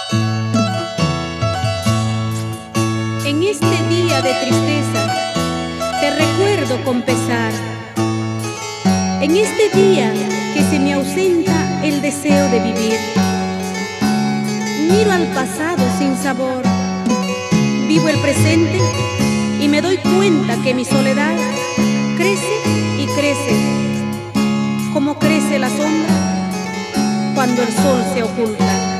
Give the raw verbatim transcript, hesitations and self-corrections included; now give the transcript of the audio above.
En este día de tristeza te recuerdo con pesar. En este día que se me ausenta el deseo de vivir, miro al pasado sin sabor, vivo el presente y me doy cuenta que mi soledad crece y crece, como crece la sombra cuando el sol se oculta.